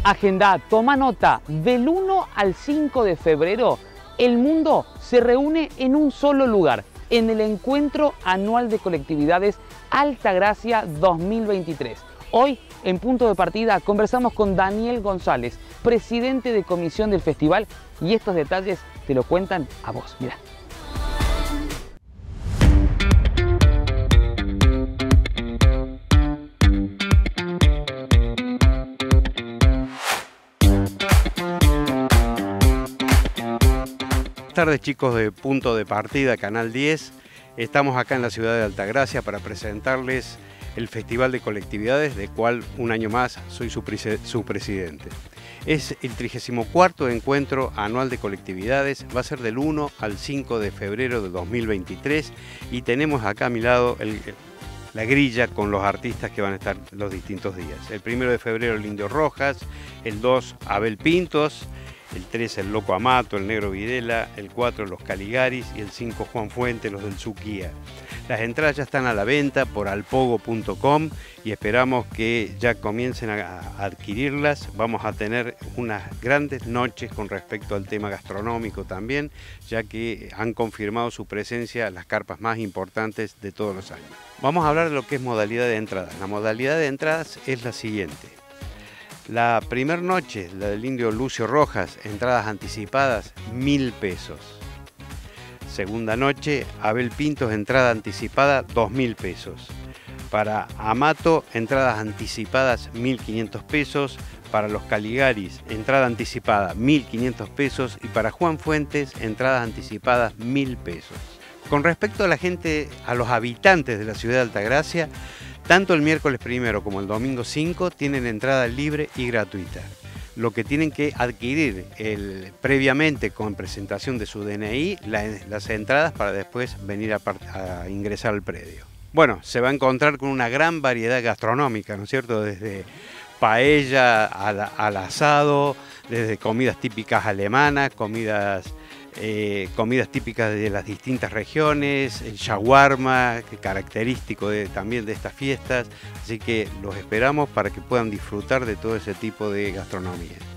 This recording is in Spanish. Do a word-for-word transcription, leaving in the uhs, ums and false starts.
Agenda, toma nota, del uno al cinco de febrero, el mundo se reúne en un solo lugar, en el Encuentro Anual de Colectividades Altagracia dos mil veintitrés. Hoy, en Punto de Partida, conversamos con Daniel González, presidente de comisión del festival, y estos detalles te lo cuentan a vos. Mirá. Buenas tardes, chicos de Punto de Partida, Canal diez. Estamos acá en la ciudad de Altagracia para presentarles el Festival de Colectividades, del cual un año más soy su, su presidente. Es el trigésimo cuarto Encuentro Anual de Colectividades, va a ser del uno al cinco de febrero de dos mil veintitrés y tenemos acá a mi lado el, la grilla con los artistas que van a estar los distintos días. El primero de febrero el Indio Rojas, el dos Abel Pintos, el tres el Loco Amato, el Negro Videla, el cuatro los Caligaris y el cinco Juan Fuente, los del Suquía. Las entradas ya están a la venta por alpogo punto com y esperamos que ya comiencen a adquirirlas. Vamos a tener unas grandes noches con respecto al tema gastronómico también, ya que han confirmado su presencia las carpas más importantes de todos los años. Vamos a hablar de lo que es modalidad de entradas. La modalidad de entradas es la siguiente. La primera noche, la del Indio Lucio Rojas, entradas anticipadas, mil pesos. Segunda noche, Abel Pintos, entrada anticipada, dos mil pesos. Para Amato, entradas anticipadas, mil quinientos pesos. Para los Caligaris, entrada anticipada, mil quinientos pesos. Y para Juan Fuentes, entradas anticipadas, mil pesos. Con respecto a la gente, a los habitantes de la ciudad de Altagracia, tanto el miércoles primero como el domingo cinco tienen entrada libre y gratuita. Lo que tienen que adquirir el, previamente con presentación de su D N I, la, las entradas para después venir a, a ingresar al predio. Bueno, se va a encontrar con una gran variedad gastronómica, ¿no es cierto? Desde paella al, al asado, desde comidas típicas alemanas, comidas... Eh, comidas típicas de las distintas regiones, el shawarma, que característico de, también de estas fiestas, así que los esperamos para que puedan disfrutar de todo ese tipo de gastronomía.